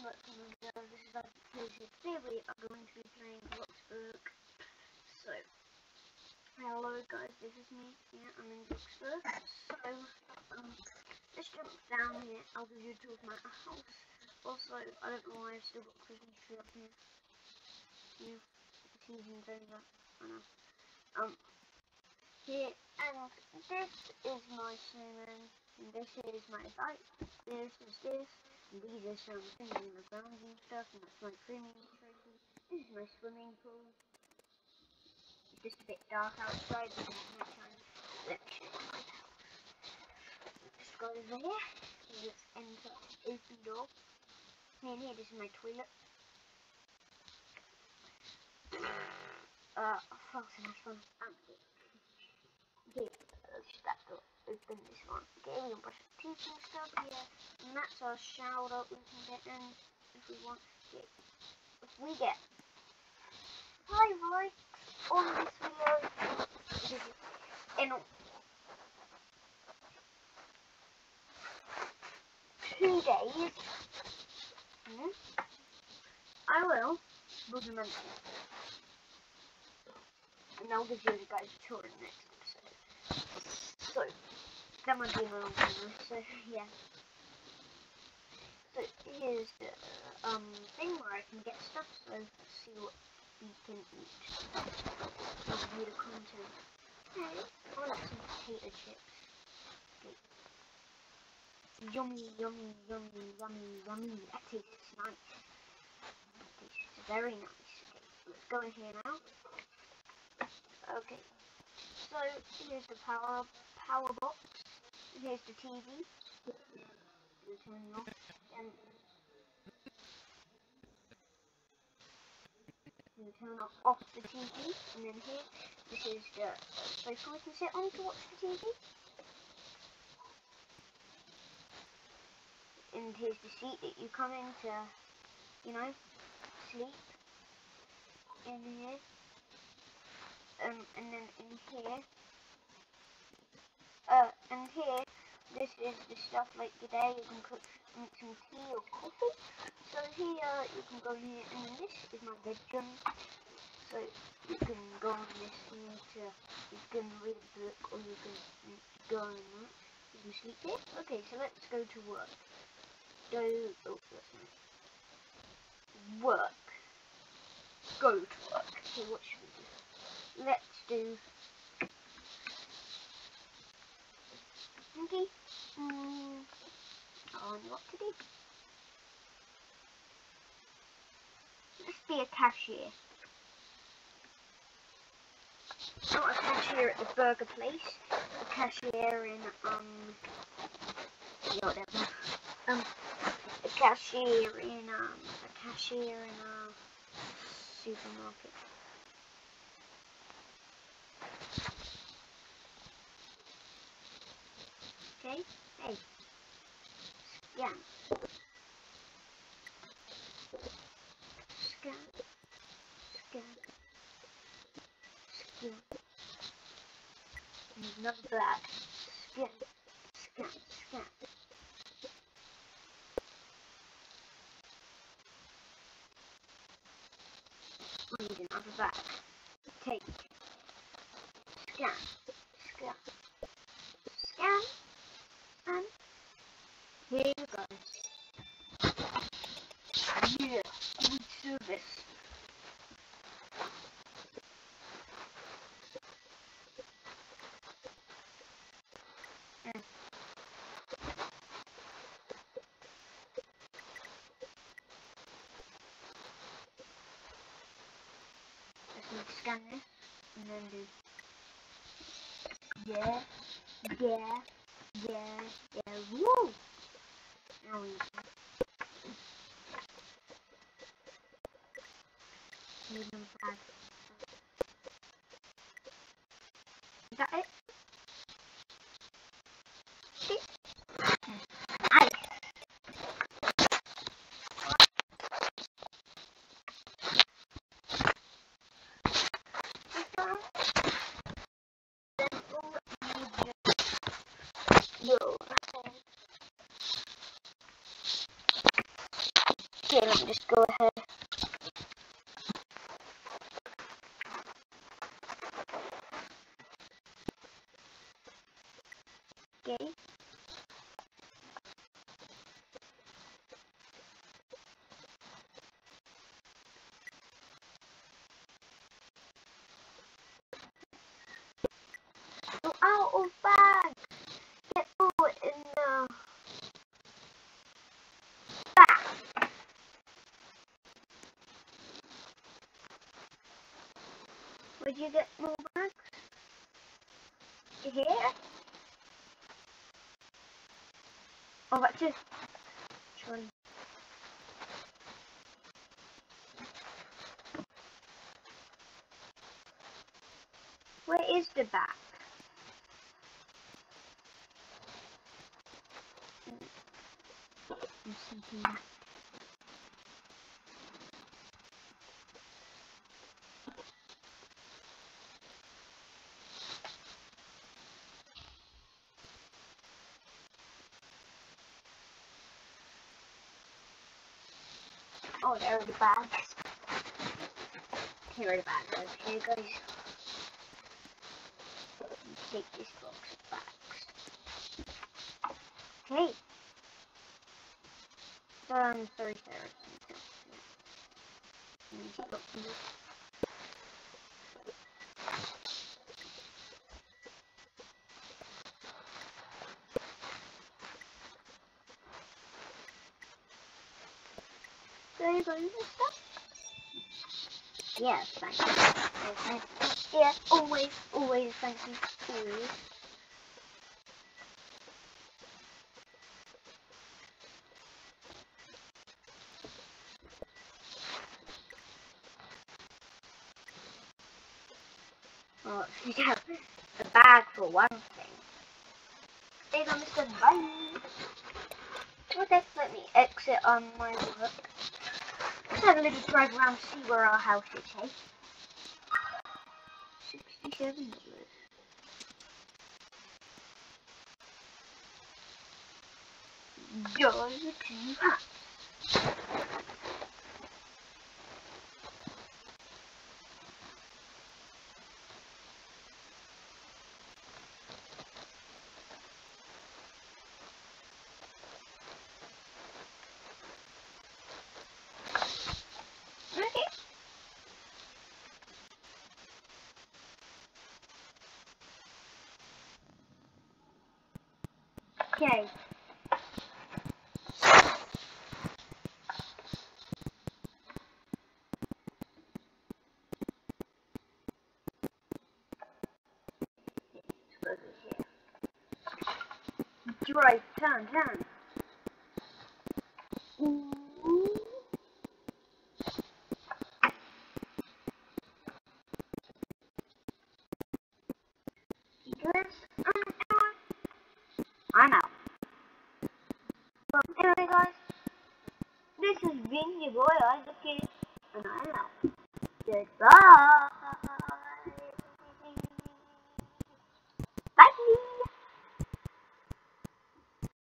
back to my video. This is today we are going to be playing Bloxburg. So, hello guys, this is me. Yeah, I'm in Bloxburg. So, let's jump down here. I'll give you a tour of my house. Also, I don't know why I've still got Christmas tree up here. Yeah, the season's over. I know. Here, and this is my snowman, and this is my bike. This is this. These are some things in the ground and stuff, and that's my premium trophy. This is my swimming pool. It's just a bit dark outside because it's night time. Let's show you my house. Let's go over here. Let's enter open door. And here, this is my toilet. Frozen has fun. Okay, let's that door. Open this one. Okay, we can brush our teeth and stuff here. And that's our shower we can get in if we want. Okay. If we get 5 likes on this video in 2 days, I will build a mansion. And I'll give you guys a tour in the next episode. So, that might be a long time, so yeah. So here's the thing where I can get stuff, so let's see what we can eat. I'll give you the content. Okay, I want some potato chips. Okay. Yummy, yummy, yummy, yummy, yummy. That tastes nice. That tastes very nice. Okay, let's go in here now. Okay, so here's the power box. Here's the TV. Turn off. And you turn off the TV. And then here, this is the sofa we can sit on to watch the TV. And here's the seat that you come in to, you know, sleep in here. And then in here, and here, this is the stuff like today you can cook, make some tea or coffee. So here, you can go in here, and then this is my bedroom. So you can go on this here to, you can read a book, or you can go on that. You can sleep here. Okay, so let's go to work. Oh, that's nice. Work. Go to work. Okay, what should we do? Let's do. Okay. I don't know what to do. Let's be a cashier. Not a cashier at the burger place. A cashier in whatever. A cashier in a supermarket. Okay, hey, scan, scan, scan, scan, and another bag, scan, scan, scan. We need another bag, take, scan, scan, scan. And here you go. Yeah, good service. Just need to scan this and then do yeah, woo! Now we need them bad. Is that it? See? Nice! Yo. Okay, let me just go ahead. Okay. Go out of bag! Get put in the bag! Where'd you get more bags? You here? Oh, that's just... Sorry. Where is the bag? Oh, there are the bags. Here are the bags. Okay, guys. Take this box of bags. Okay. Sorry, There you go, you missed that? Yes, thank you. Yeah, always, thank you. Always. Well, yeah, the bag for one thing. There you go, Mr. Bye. Okay, let me exit on my work. Let's have a little drive around to see where our house is, hey? 67 Go to house. Okay. Over here. Drive, turn. Ooh. This, I'm out. Well, anyway, guys, this has been your boy Isaac here, and I'm out. Goodbye.